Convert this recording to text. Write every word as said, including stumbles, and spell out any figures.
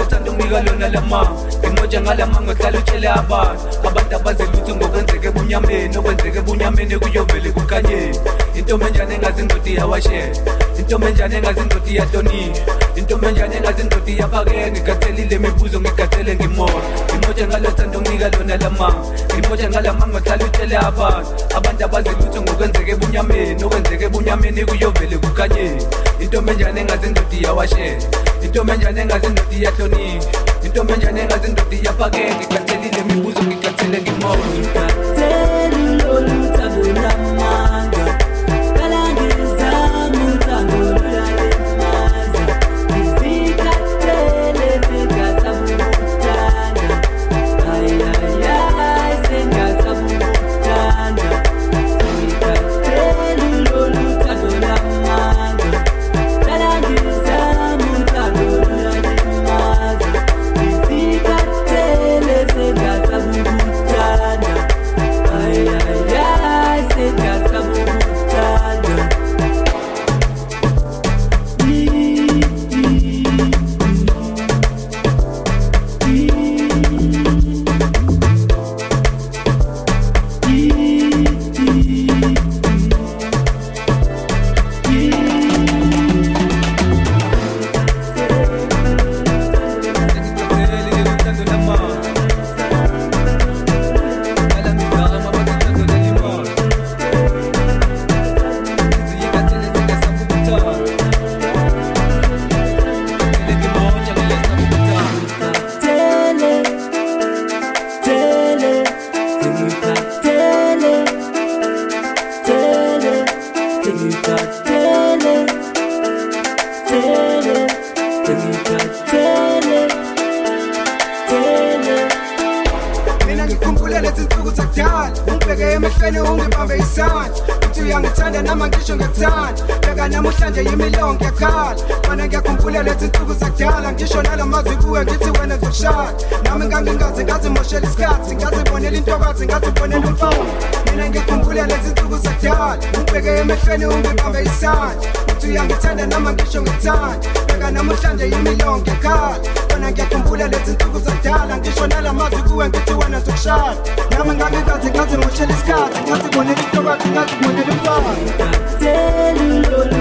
lothanda ungika lona lama ngimoja ngalama ngohlala utshele abantu abantu abazelutho ngokwenzeke ebunyameni okwenzeke ebunyameni kuyovele kukhanye intombi enjani engazi indoda iyawashela intombi enjani engazi indoda iyahlonipha intombi enjani engazi indoda iyaphakela ngikathelile imibuzo ngikathele ngimoya ngimoja ngalothanda ungika lona lama ngimoja ngalama ngohlala utshele abantu abantu abazelutho ngokwenzeke ebunyameni okwenzeke ebunyameni kuyovele kukhanye intombi enjani engazi indoda iyawashela intombi enjani engazi indoda iyahlonipha intombi enjani engazi indoda iyaphakela ngikathelile imibuzo ngikathele ngimoya ngikathele loluthando lamanga kalangizama uthando lulalemaza ngizikathele zingasabukuthanda ayayay zingasabukuthanda ngikathele loluthando lamanga kalangizama uthando lulalemaza ngizikathele zingasabukuthanda ayayay zingasabukuthanda mina ngikhumbula lezi nsuku zakudala ungibheke emehlweni ungibambe isandla uthi uyangithanda nama ngisho ngekuthanda bheka namhlanje yimilongo ngiyakhala mana ngiyakhumbula lezi nsuku zakudala ngisho nalamazwi kuwe ngithi wena zokushada nami ngangingaze ngazimoshela isikhathi ngazibonela intokazi ngazibonela umfana mina ngiyakhumbula lezi nsuku zakudala ungibheke emehlweni ungibambe isandla uthi uyangithanda nama ngisho ngekuthanda bheka namhlanje yimilongo ngiyakhala mana ngiyakhumbula lezi nsuku zakudala ngisho nalamazwi kuwe ngithi wena zokushada nami ngangingaze ngazimoshela isikhathi ngazibonela intokazi ngazibonela umfana